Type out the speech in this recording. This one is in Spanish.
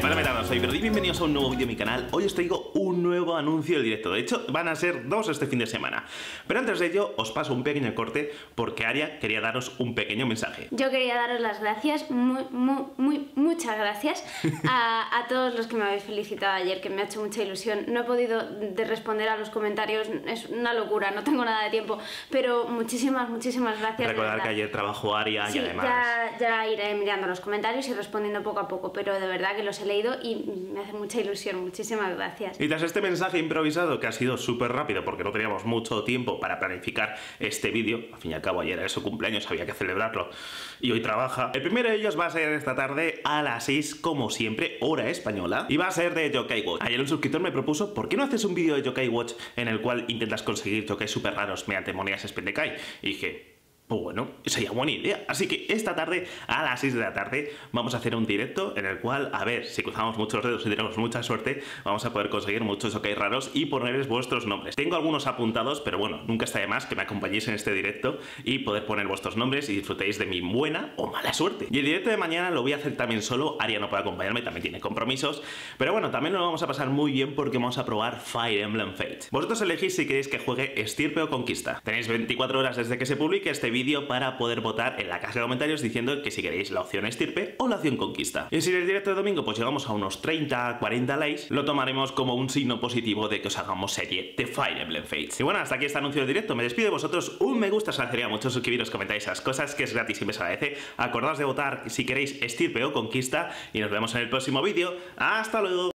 Palametano, soy Verdi, bienvenidos a un nuevo vídeo de mi canal. Hoy os traigo un nuevo anuncio del directo. De hecho, van a ser dos este fin de semana. Pero antes de ello, os paso un pequeño corte porque Aria quería daros un pequeño mensaje. Yo quería daros las gracias, muchas gracias a todos los que me habéis felicitado ayer, que me ha hecho mucha ilusión. No he podido responder a los comentarios, es una locura, no tengo nada de tiempo, pero muchísimas gracias. Recordar que ayer trabajó Aria sí, y además... ya iré mirando los comentarios y respondiendo poco a poco, pero de verdad que los he leído y me hace mucha ilusión. Muchísimas gracias. Y tras este mensaje improvisado, que ha sido súper rápido porque no teníamos mucho tiempo para planificar este vídeo, al fin y al cabo ayer era su cumpleaños, había que celebrarlo y hoy trabaja, el primero de ellos va a ser esta tarde a las 6, como siempre, hora española, y va a ser de Yokai Watch. Ayer un suscriptor me propuso, ¿por qué no haces un vídeo de Yokai Watch en el cual intentas conseguir yokais súper raros mediante monedas Spendacai? Y dije... pues bueno, sería buena idea. Así que esta tarde, a las 6 de la tarde, vamos a hacer un directo en el cual, a ver, si cruzamos muchos dedos y tenemos mucha suerte, vamos a poder conseguir muchos yokais raros y ponerles vuestros nombres. Tengo algunos apuntados, pero bueno, nunca está de más que me acompañéis en este directo y poder poner vuestros nombres y disfrutéis de mi buena o mala suerte. Y el directo de mañana lo voy a hacer también solo. Aria no puede acompañarme, también tiene compromisos. Pero bueno, también lo vamos a pasar muy bien porque vamos a probar Fire Emblem Fates. Vosotros elegís si queréis que juegue Estirpe o Conquista. Tenéis 24 horas desde que se publique este vídeo para poder votar en la caja de comentarios diciendo que si queréis la opción Estirpe o la opción Conquista. Y si en el directo de domingo pues llegamos a unos 30-40 likes, lo tomaremos como un signo positivo de que os hagamos serie de Fire Emblem Fates. Y bueno, hasta aquí este anuncio del directo. Me despido de vosotros. Un me gusta, os agradecería mucho suscribiros, comentáis esas cosas, que es gratis y me se agradece. Acordaos de votar si queréis Estirpe o Conquista y nos vemos en el próximo vídeo. ¡Hasta luego!